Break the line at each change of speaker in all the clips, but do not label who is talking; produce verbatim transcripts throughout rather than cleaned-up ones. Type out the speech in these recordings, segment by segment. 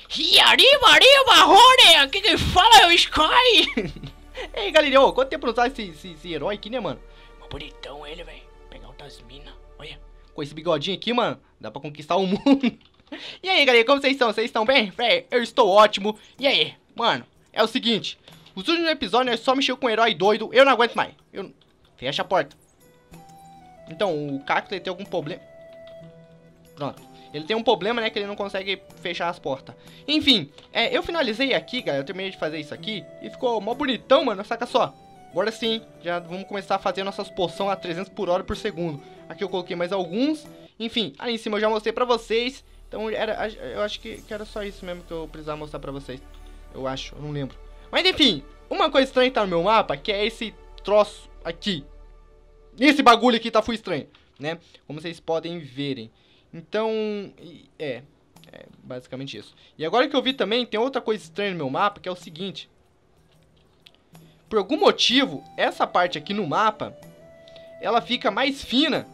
E arriba, arriba, Rony! Aqui quem fala é o Sky! Ei, galerinha, ô, quanto tempo não usar esse, esse, esse herói aqui, né, mano? Mó bonitão ele, velho. Pegar outras minas, olha. Com esse bigodinho aqui, mano, dá pra conquistar o mundo. E aí, galera, como vocês estão? Vocês estão bem? Véi, eu estou ótimo. E aí, mano, é o seguinte. Os últimos episódios, nós só mexeu com um herói doido. Eu não aguento mais. Eu... Fecha a porta. Então, o Cactus, ele tem algum problema. Pronto. Ele tem um problema, né, que ele não consegue fechar as portas. Enfim, é, eu finalizei aqui, galera. Eu terminei de fazer isso aqui. E ficou mó bonitão, mano. Saca só. Agora sim, já vamos começar a fazer nossas poções a trezentos por hora por segundo. Aqui eu coloquei mais alguns. Enfim, ali em cima eu já mostrei pra vocês. Então, era, eu acho que, que era só isso mesmo que eu precisava mostrar pra vocês. Eu acho, eu não lembro. Mas enfim, uma coisa estranha que tá no meu mapa, que é esse troço aqui. Esse bagulho aqui tá full estranho, né? Como vocês podem verem. Então, é, é basicamente isso. E agora que eu vi também, tem outra coisa estranha no meu mapa, que é o seguinte. Por algum motivo, essa parte aqui no mapa, ela fica mais fina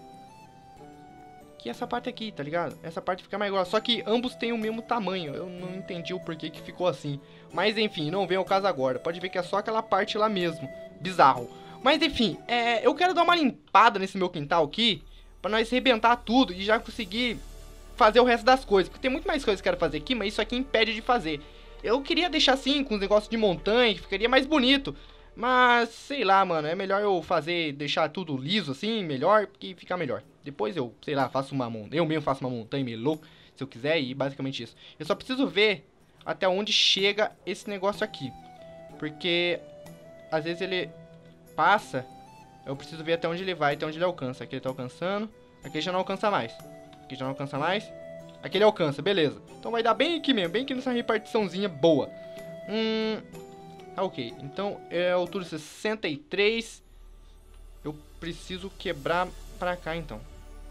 que essa parte aqui, tá ligado? Essa parte fica mais grossa, só que ambos têm o mesmo tamanho. Eu não entendi o porquê que ficou assim. Mas enfim, não vem ao caso agora. Pode ver que é só aquela parte lá mesmo. Bizarro. Mas enfim, é, eu quero dar uma limpada nesse meu quintal aqui, pra nós arrebentar tudo e já conseguir fazer o resto das coisas. Porque tem muito mais coisas que eu quero fazer aqui, mas isso aqui impede de fazer. Eu queria deixar assim, com os negócios de montanha, que ficaria mais bonito. Mas, sei lá, mano, é melhor eu fazer, deixar tudo liso assim, melhor, porque fica melhor. Depois eu, sei lá, faço uma montanha, eu mesmo faço uma montanha meio louco, se eu quiser, e basicamente isso. Eu só preciso ver até onde chega esse negócio aqui. Porque, às vezes ele passa, eu preciso ver até onde ele vai, até onde ele alcança. Aqui ele tá alcançando, aqui ele já não alcança mais. Aqui já não alcança mais, aqui ele alcança, beleza. Então vai dar bem aqui mesmo, bem aqui nessa repartiçãozinha boa. Hum... Ah, ok, então é a altura sessenta e três. Eu preciso quebrar pra cá então.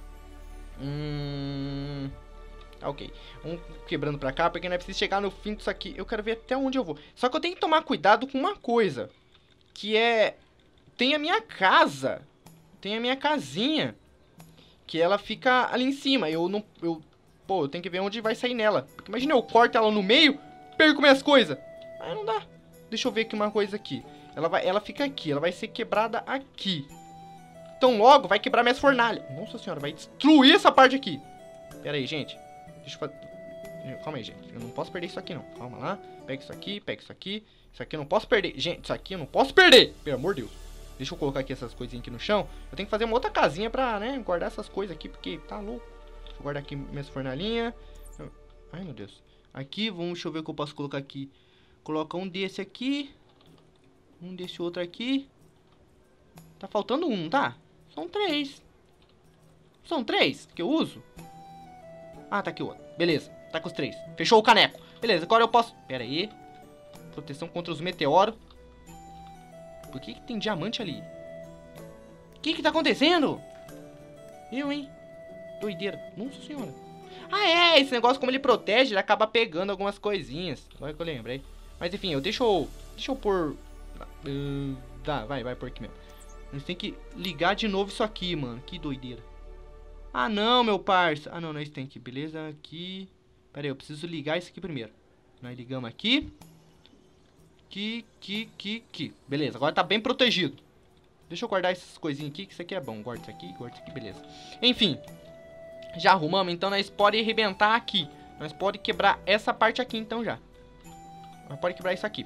Hum... Ah, ok, vamos quebrando pra cá, porque não é preciso chegar no fim disso aqui. Eu quero ver até onde eu vou. Só que eu tenho que tomar cuidado com uma coisa, que é... Tem a minha casa, tem a minha casinha, que ela fica ali em cima. Eu não... Eu, pô, eu tenho que ver onde vai sair nela. Porque imagina, eu corto ela no meio, perco minhas coisas. Aí não dá. Deixa eu ver aqui uma coisa aqui. Ela, vai, ela fica aqui, ela vai ser quebrada aqui. Então logo vai quebrar minhas fornalhas. Nossa senhora, vai destruir essa parte aqui. Pera aí, gente. Deixa eu fazer... Calma aí, gente. Eu não posso perder isso aqui, não. Calma lá. Pega isso aqui, pega isso aqui. Isso aqui eu não posso perder. Gente, isso aqui eu não posso perder. Pelo amor de Deus. Deixa eu colocar aqui essas coisinhas aqui no chão. Eu tenho que fazer uma outra casinha pra, né, guardar essas coisas aqui, porque tá louco. Deixa eu guardar aqui minhas fornalhinhas. Ai, meu Deus. Aqui, vamos, deixa eu ver o que eu posso colocar aqui. Coloca um desse aqui. Um desse outro aqui. Tá faltando um, tá? São três. São três que eu uso? Ah, tá aqui o outro. Beleza, tá com os três. Fechou o caneco. Beleza, agora eu posso... Pera aí. Proteção contra os meteoros. Por que que tem diamante ali? O que que tá acontecendo? Eu, hein? Doideira. Nossa senhora. Ah, é. Esse negócio, como ele protege, ele acaba pegando algumas coisinhas. Agora que eu lembrei. Mas enfim, eu deixo eu... Deixa eu pôr... Uh, tá, vai, vai por aqui mesmo. A gente tem que ligar de novo isso aqui, mano. Que doideira. Ah, não, meu parça. Ah, não, nós tem que... Beleza, aqui... Pera aí, eu preciso ligar isso aqui primeiro. Nós ligamos aqui. Aqui, aqui, aqui, aqui. Beleza, agora tá bem protegido. Deixa eu guardar essas coisinhas aqui, que isso aqui é bom. Guarda isso aqui, guarda isso aqui, beleza. Enfim. Já arrumamos, então nós podemos arrebentar aqui. Nós podemos quebrar essa parte aqui, então, já. Nós podemos quebrar isso aqui.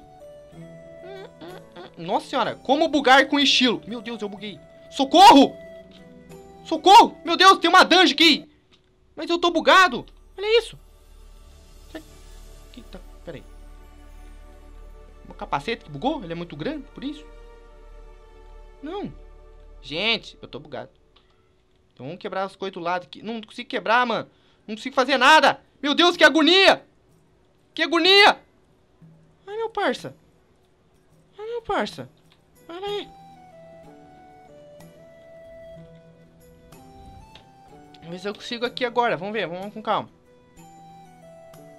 Nossa senhora, como bugar com estilo. Meu Deus, eu buguei. Socorro! Socorro! Meu Deus, tem uma dungeon aqui. Mas eu tô bugado. Olha isso. Eita, pera aí. O capacete que bugou? Ele é muito grande, por isso? Não. Gente, eu tô bugado. Então vamos quebrar as coisas do lado aqui. Não, não consigo quebrar, mano. Não consigo fazer nada. Meu Deus, que agonia. Que agonia. Ai, meu parça. Ai, meu parça. Pera aí. Vamos ver se eu consigo aqui agora. Vamos ver, vamos com calma.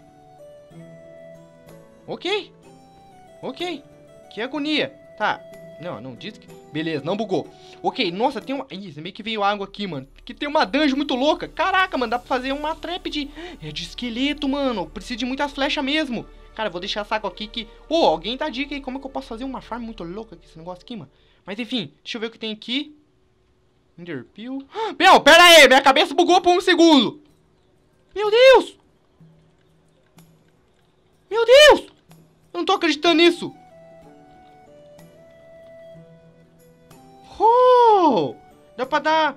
Ok. Ok. Que agonia. Tá. Não, não disse que... Beleza, não bugou. Ok, nossa, tem uma... Ih, meio que veio água aqui, mano. Que tem uma dungeon muito louca. Caraca, mano, dá pra fazer uma trap de... É de esqueleto, mano. Precisa de muitas flechas mesmo. Cara, eu vou deixar essa água aqui que... Ô, oh, alguém dá dica aí. Como é que eu posso fazer uma farm muito louca com esse negócio aqui, mano? Mas enfim, deixa eu ver o que tem aqui. Enderpeel. Meu, pera aí. Minha cabeça bugou por um segundo. Meu Deus. Meu Deus. Eu não tô acreditando nisso. Oh, dá pra dar...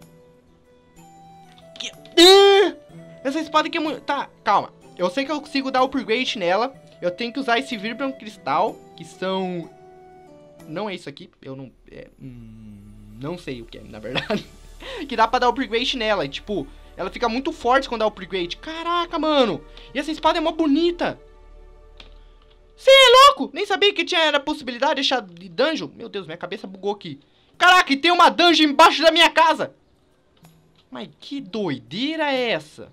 Essa espada aqui é muito... Tá, calma. Eu sei que eu consigo dar upgrade nela. Eu tenho que usar esse Vibram Cristal, que são... Não é isso aqui. Eu não... É... Hum, não sei o que é, na verdade. Que dá pra dar upgrade nela. E, tipo, ela fica muito forte quando dá upgrade. Caraca, mano. E essa espada é mó bonita. Você é louco? Nem sabia que tinha a possibilidade de deixar de dungeon. Meu Deus, minha cabeça bugou aqui. Caraca, e tem uma dungeon embaixo da minha casa. Mas que doideira é essa?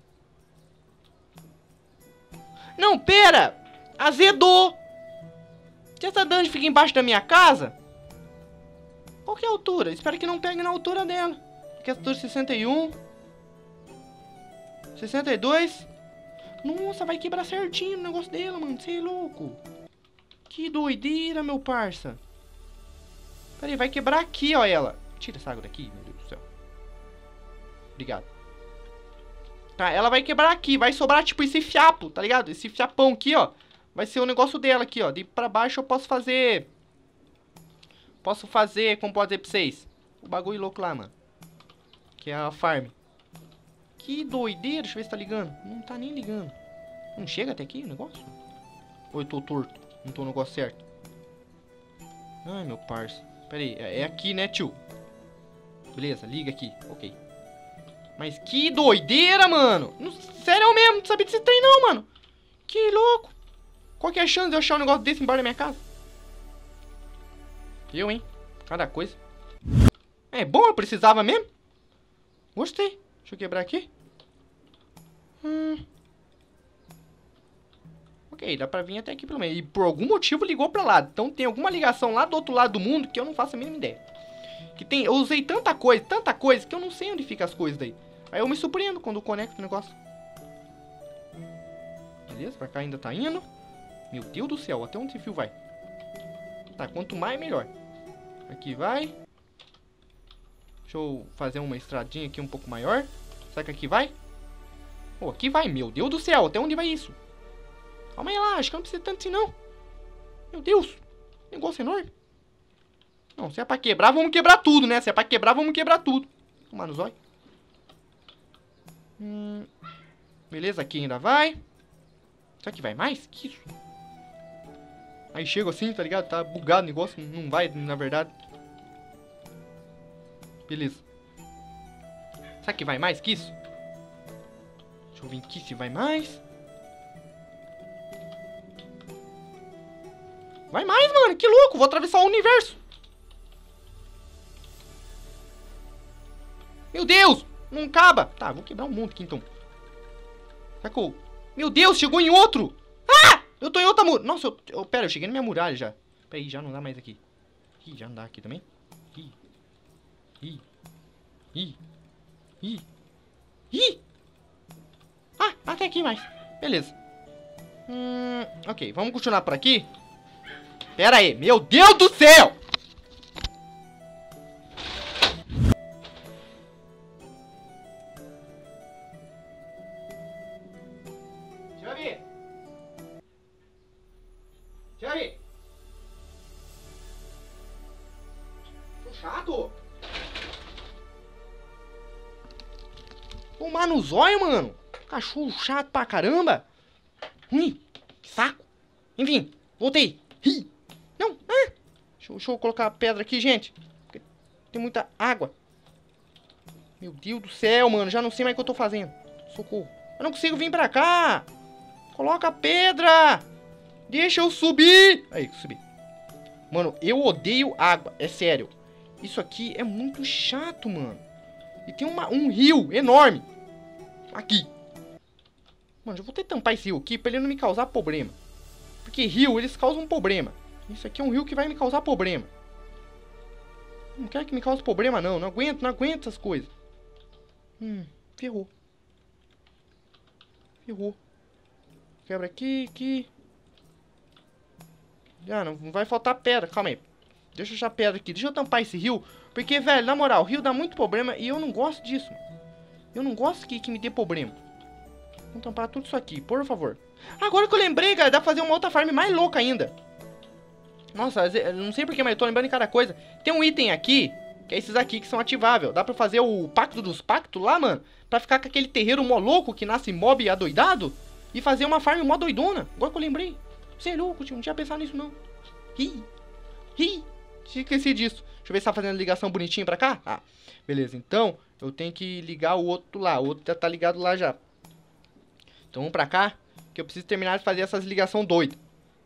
Não, pera. Azedou. Se essa dungeon fica embaixo da minha casa... Qual que é a altura? Espero que não pegue na altura dela. Aqui é a altura sessenta e um. sessenta e dois. Nossa, vai quebrar certinho o negócio dela, mano. Você é louco. Que doideira, meu parça. Pera aí, vai quebrar aqui, ó, ela. Tira essa água daqui, meu Deus do céu. Obrigado. Tá, ela vai quebrar aqui. Vai sobrar, tipo, esse fiapo, tá ligado? Esse fiapão aqui, ó. Vai ser o negócio dela aqui, ó. De pra baixo eu posso fazer... Posso fazer, como pode dizer pra vocês? O bagulho louco lá, mano. Que é a farm. Que doideira. Deixa eu ver se tá ligando. Não tá nem ligando. Não chega até aqui o negócio? Ou eu tô torto? Não tô no negócio certo? Ai, meu parça. Pera aí, é aqui, né, tio? Beleza, liga aqui. Ok. Mas que doideira, mano. Não, sério mesmo, não sabia desse trem não, mano. Que louco. Qual que é a chance de eu achar um negócio desse embaixo da minha casa? Eu, hein? Cada coisa. É bom, eu precisava mesmo. Gostei. Deixa eu quebrar aqui. Hum. Ok, dá pra vir até aqui pelo meio. E por algum motivo ligou pra lá. Então tem alguma ligação lá do outro lado do mundo que eu não faço a mínima ideia. Que tem, eu usei tanta coisa, tanta coisa, que eu não sei onde fica as coisas daí. Aí eu me surpreendo quando eu conecto o negócio. Beleza, pra cá ainda tá indo. Meu Deus do céu, até onde esse fio vai? Tá, quanto mais melhor. Aqui vai. Deixa eu fazer uma estradinha aqui um pouco maior. Será que aqui vai? Oh, aqui vai, meu Deus do céu, até onde vai isso? Calma aí lá, acho que não precisa tanto assim não. Meu Deus, negócio enorme. Não, se é pra quebrar, vamos quebrar tudo, né? Se é pra quebrar, vamos quebrar tudo. Tomar no zóio. Hum, beleza, aqui ainda vai. Será que vai mais? Que isso? Aí chego assim, tá ligado? Tá bugado o negócio, não vai, na verdade. Beleza. Será que vai mais que isso? Deixa eu ver aqui se vai mais. Vai mais, mano, que louco, vou atravessar o universo. Meu Deus, não acaba. Tá, vou quebrar um monte aqui então. Será que eu... Meu Deus, chegou em outro. Ah, eu tô em outra muralha. Nossa, eu, eu... Pera, eu cheguei na minha muralha já. Pera aí, já não dá mais aqui. Ih, já não dá aqui também. Ih. Ih. Ih. Ih. Ih. Ah, até aqui mais. Beleza. Hum, ok, vamos continuar por aqui. Pera aí, meu Deus do céu! Deixa eu ver. Deixa eu ver. Tô chato. Tomar no zóio, mano. Cachorro chato pra caramba. Hum, que saco. Enfim, voltei. Ih. Não, ah. deixa, eu, deixa eu colocar a pedra aqui, gente. Porque tem muita água. Meu Deus do céu, mano. Já não sei mais o que eu tô fazendo. Socorro. Eu não consigo vir pra cá. Coloca a pedra. Deixa eu subir. Aí, subi. Mano, eu odeio água. É sério. Isso aqui é muito chato, mano. E tem uma, um rio enorme. Aqui. Mano, eu vou ter que tampar esse rio aqui pra ele não me causar problema. Porque rio, eles causam problema. Isso aqui é um rio que vai me causar problema. Não quero que me cause problema, não. Não aguento, não aguento essas coisas. Hum, ferrou. Ferrou. Quebra aqui, aqui. Ah, não, não vai faltar pedra. Calma aí. Deixa eu achar pedra aqui. Deixa eu tampar esse rio. Porque, velho, na moral, o rio dá muito problema e eu não gosto disso. Eu não gosto que, que me dê problema. Vamos tampar tudo isso aqui, por favor. Agora que eu lembrei, galera, dá pra fazer uma outra farm mais louca ainda. Nossa, não sei porquê, mas eu tô lembrando de cada coisa. Tem um item aqui, que é esses aqui que são ativáveis. Dá pra fazer o pacto dos pactos lá, mano. Pra ficar com aquele terreiro mó louco que nasce mob adoidado. E fazer uma farm mó doidona. Agora que eu lembrei. Você é louco, tio. Não tinha pensado nisso, não. Ih. Ih. Esqueci disso. Deixa eu ver se tá fazendo ligação bonitinha pra cá. Ah, beleza. Então, eu tenho que ligar o outro lá. O outro já tá ligado lá já. Então vamos pra cá. Que eu preciso terminar de fazer essas ligações doidas.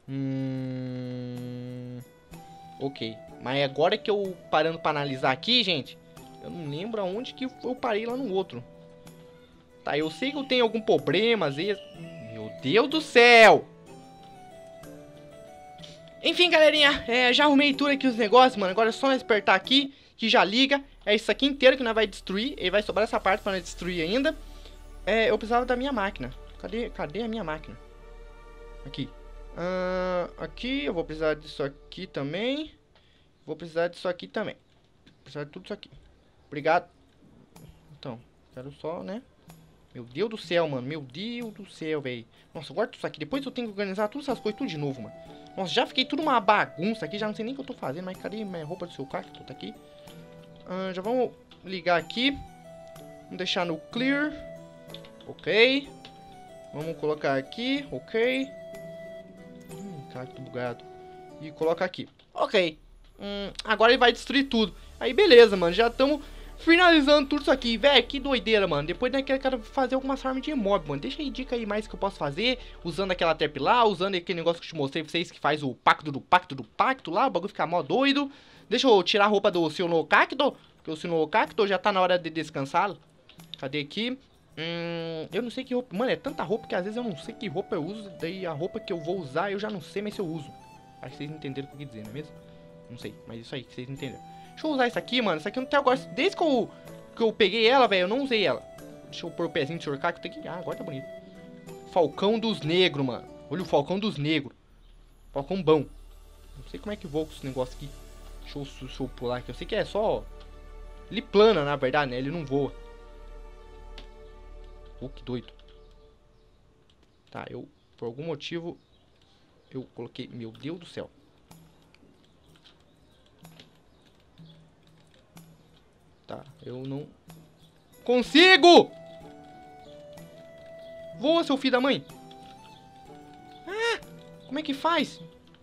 Hum... Ok. Mas agora que eu parando pra analisar aqui, gente, eu não lembro aonde que eu parei lá no outro. Tá, eu sei que eu tenho algum problema às vezes. Meu Deus do céu! Enfim, galerinha, é, já arrumei tudo aqui os negócios, mano. Agora é só nós apertar aqui, que já liga. É isso aqui inteiro que nós vai destruir. E vai sobrar essa parte pra nós destruir ainda. É, eu precisava da minha máquina. Cadê, cadê a minha máquina? Aqui. Uh, aqui, eu vou precisar disso aqui também. Vou precisar disso aqui também. Vou precisar de tudo isso aqui. Obrigado. Então, quero só, né? Meu Deus do céu, mano. Meu Deus do céu, velho. Nossa, guarda tudo isso aqui. Depois eu tenho que organizar todas essas coisas tudo de novo, mano. Nossa, já fiquei tudo uma bagunça aqui. Já não sei nem o que eu tô fazendo. Mas cadê minha roupa do seu cacto? Tá aqui. Uh, já vamos ligar aqui. Vamos deixar no clear. Ok. Vamos colocar aqui. Ok. Hum, cacto bugado. E colocar aqui. Ok. Hum, agora ele vai destruir tudo. Aí beleza, mano. Já estamos finalizando tudo isso aqui. Velho, que doideira, mano. Depois né, eu quero fazer algumas farms de mob, mano. Deixa aí dica aí mais que eu posso fazer. Usando aquela trap lá. Usando aquele negócio que eu te mostrei pra vocês. Que faz o pacto do pacto do pacto lá. O bagulho fica mó doido. Deixa eu tirar a roupa do Senhor Cacto. Porque o Senhor Cacto já tá na hora de descansar. Cadê aqui? Hum, eu não sei que roupa. Mano, é tanta roupa que às vezes eu não sei que roupa eu uso. Daí a roupa que eu vou usar eu já não sei mais se eu uso. Acho que vocês entenderam o que eu quis dizer, não é mesmo? Não sei, mas isso aí, que vocês entenderam. Deixa eu usar isso aqui, mano. Isso aqui eu não tenho agora. Desde que eu, que eu peguei ela, velho, eu não usei ela. Deixa eu pôr o pezinho de senhor Cacto aqui. Ah, agora tá bonito. Falcão dos negros, mano. Olha o falcão dos negros. Falcão bom. Não sei como é que voa com esse negócio aqui. Deixa eu, deixa eu pular aqui. Eu sei que é só. Ele plana, na verdade, né? Ele não voa. Oh, que doido. Tá, eu, por algum motivo, eu coloquei... Meu Deus do céu. Tá, eu não... Consigo! Voa, seu filho da mãe. Ah, como é que faz?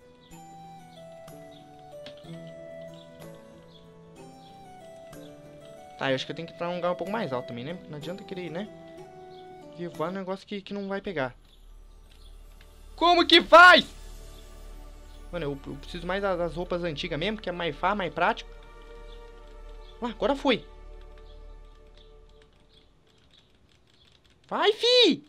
Tá, eu acho que eu tenho que ir pra um lugar um pouco mais alto também, né? Não adianta querer, né? Que voar é um negócio que, que não vai pegar. Como que faz? Mano, eu, eu preciso mais das, das roupas antigas mesmo, que é mais fácil, mais prático. Ah, agora foi. Vai, fi!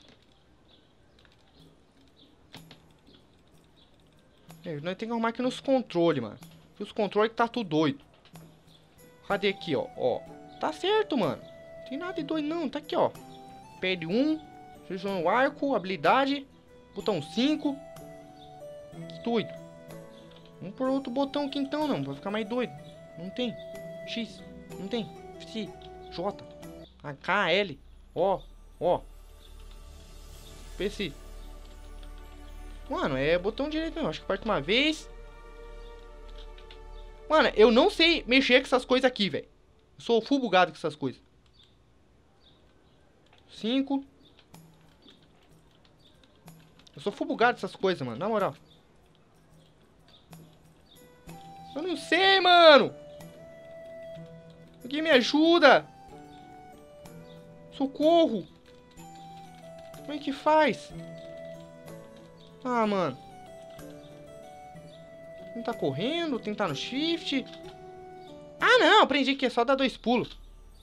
É, nós temos que arrumar aqui nos controles, mano. Os controles que tá tudo doido. Cadê aqui, ó? Ó. Tá certo, mano. Não tem nada de doido, não. Tá aqui, ó. Perde um. Seleciona o arco, habilidade. Botão cinco. Que doido. Vamos por outro botão aqui então, não. Vai ficar mais doido. Não tem. X. Não tem. C. J. K. L. O. O. P. C. Mano, é botão direito mesmo. Acho que parte uma vez. Mano, eu não sei mexer com essas coisas aqui, velho. Eu sou full bugado com essas coisas. cinco. Eu sou full bugado com essas coisas, mano. Na moral. Eu não sei, mano. Alguém me ajuda. Socorro. Como é que faz? Ah, mano. Tentar correndo, tentar no shift. Ah, não, aprendi que é só dar dois pulos.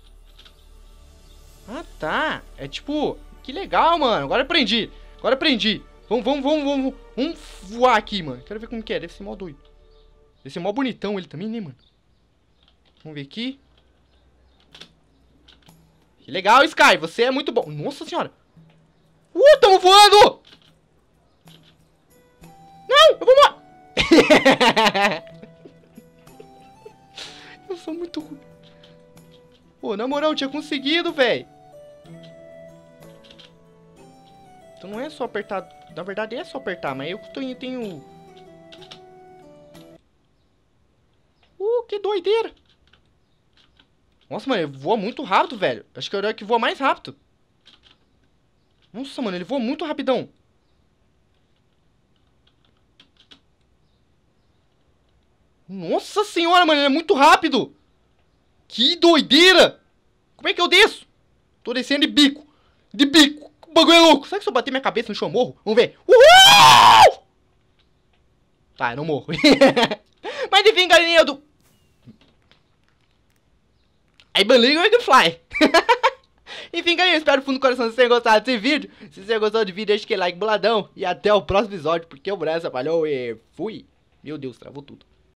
Ah, tá. É tipo, que legal, mano. Agora aprendi. Agora aprendi. Vamos, vamos, vamos, vamos. Vamos voar aqui, mano. Quero ver como que é. Deve ser mó doido. Deve ser mó bonitão ele também, né, mano? Vamos ver aqui. Que legal, Sky. Você é muito bom. Nossa senhora. Uh, tamo voando! Não, eu vou morrer. Eu sou muito ruim. Pô, na moral, eu tinha conseguido, velho. Então não é só apertar. Na verdade é só apertar, mas eu tenho... tenho... Uh, que doideira. Nossa, mano, ele voa muito rápido, velho. Acho que é o herói que voa mais rápido. Nossa, mano, ele voa muito rapidão. Nossa senhora, mano, ele é muito rápido. Que doideira. Como é que eu desço? Tô descendo de bico. De bico. O bagulho é louco. Será que se eu bater minha cabeça no chão eu morro? Vamos ver. Uhul! Tá, eu não morro. Mas enfim, galerinha, eu do... I believe I can fly. Enfim, galera, eu espero do fundo do coração que vocês tenham gostado desse vídeo. Se você gostou do vídeo, deixa aquele like boladão. E até o próximo episódio, porque o Brasil falhou e fui. Meu Deus, travou tudo.